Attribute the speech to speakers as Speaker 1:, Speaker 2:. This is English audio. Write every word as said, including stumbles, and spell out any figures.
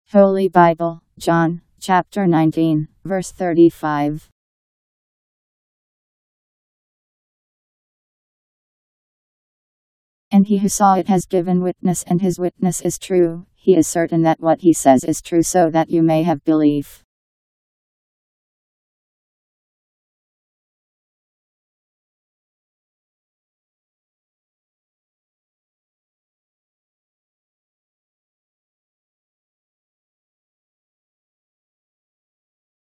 Speaker 1: Holy Bible, John, chapter nineteen, verse thirty-five. And he who saw it has given witness, and his witness is true. He is certain that what he says is true, so that you may have belief.